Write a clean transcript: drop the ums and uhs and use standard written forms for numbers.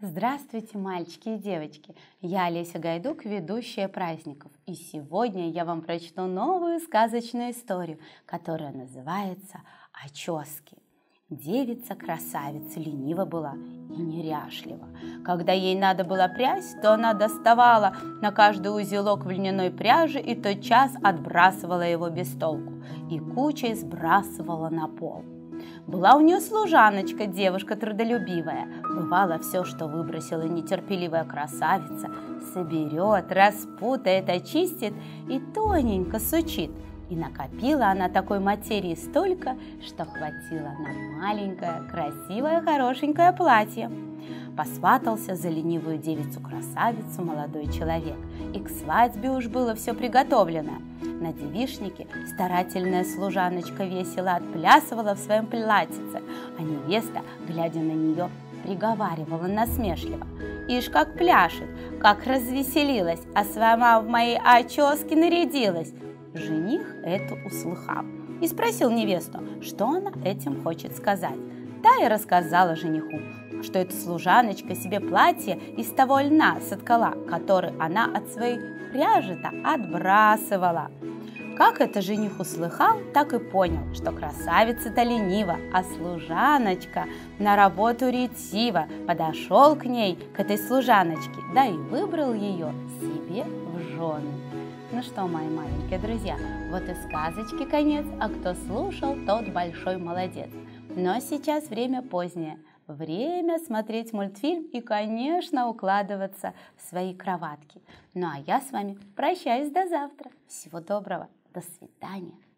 Здравствуйте, мальчики и девочки! Я Олеся Гайдук, ведущая праздников. И сегодня я вам прочту новую сказочную историю, которая называется «Очески». Девица-красавица ленива была и неряшлива. Когда ей надо было прясть, то она доставала на каждый узелок в льняной пряжи и тотчас отбрасывала его без толку и кучей сбрасывала на пол. Была у нее служаночка, девушка трудолюбивая. Бывало, все, что выбросила нетерпеливая красавица, соберет, распутает, очистит и тоненько сучит. И накопила она такой материи столько, что хватило на маленькое, красивое, хорошенькое платье. Посватался за ленивую девицу-красавицу молодой человек, и к свадьбе уж было все приготовлено. На девичнике старательная служаночка весело отплясывала в своем платьице, а невеста, глядя на нее, приговаривала насмешливо: «Ишь, как пляшет, как развеселилась, а сама в мои очески нарядилась!» Жених это услыхал и спросил невесту, что она этим хочет сказать. Та и рассказала жениху, что эта служаночка себе платье из того льна соткала, который она от своей пряжи-то отбрасывала. Как это жених услыхал, так и понял, что красавица-то ленива, а служаночка на работу ретива. Подошел к ней, к этой служаночке, да и выбрал ее себе в жены. Ну что, мои маленькие друзья, вот и сказочки конец, а кто слушал, тот большой молодец. Но сейчас время позднее, время смотреть мультфильм и, конечно, укладываться в свои кроватки. Ну а я с вами прощаюсь до завтра. Всего доброго, до свидания.